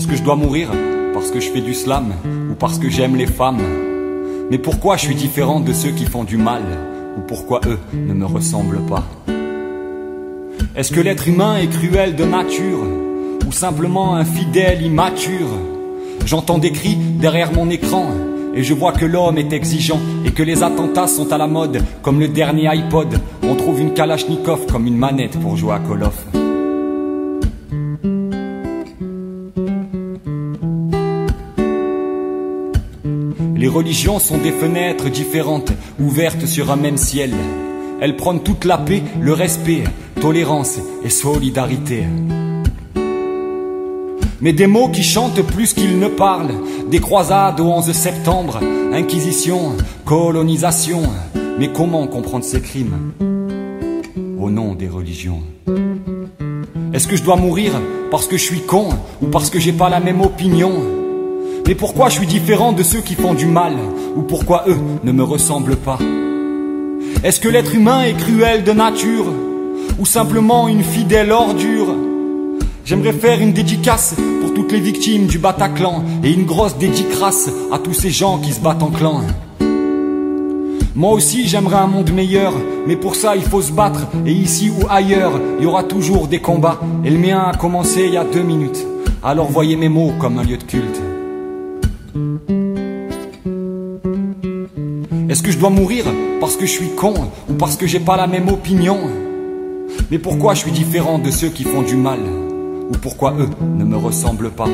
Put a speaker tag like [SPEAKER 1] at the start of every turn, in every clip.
[SPEAKER 1] que je dois mourir parce que je fais du slam ou parce que j'aime les femmes? Mais pourquoi je suis différent de ceux qui font du mal? Ou pourquoi eux ne me ressemblent pas? Est-ce que l'être humain est cruel de nature? Ou simplement infidèle, immature? J'entends des cris derrière mon écran et je vois que l'homme est exigeant et que les attentats sont à la mode. Comme le dernier iPod, on trouve une Kalachnikov comme une manette pour jouer à Call of. Les religions sont des fenêtres différentes, ouvertes sur un même ciel. Elles prônent toute la paix, le respect, tolérance et solidarité. Mais des mots qui chantent plus qu'ils ne parlent, des croisades au 11 septembre, inquisition, colonisation. Mais comment comprendre ces crimes au nom des religions? Est-ce que je dois mourir parce que je suis con ou parce que j'ai pas la même opinion? Mais pourquoi je suis différent de ceux qui font du mal? Ou pourquoi eux ne me ressemblent pas? Est-ce que l'être humain est cruel de nature? Ou simplement une fidèle ordure? J'aimerais faire une dédicace pour toutes les victimes du Bataclan et une grosse dédicace à tous ces gens qui se battent en clan. Moi aussi j'aimerais un monde meilleur, mais pour ça il faut se battre. Et ici ou ailleurs, il y aura toujours des combats. Et le mien a commencé il y a 2 minutes. Alors voyez mes mots comme un lieu de culte. Est-ce que je dois mourir parce que je suis con ou parce que j'ai pas la même opinion? Mais pourquoi je suis différent de ceux qui font du mal? Ou pourquoi eux ne me ressemblent pas?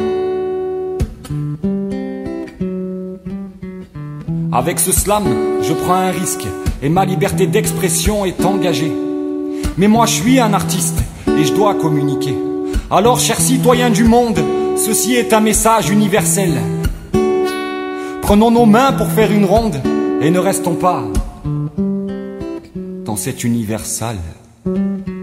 [SPEAKER 1] Avec ce slam, je prends un risque et ma liberté d'expression est engagée. Mais moi je suis un artiste et je dois communiquer. Alors chers citoyens du monde, ceci est un message universel. Prenons nos mains pour faire une ronde et ne restons pas dans cet univers sale.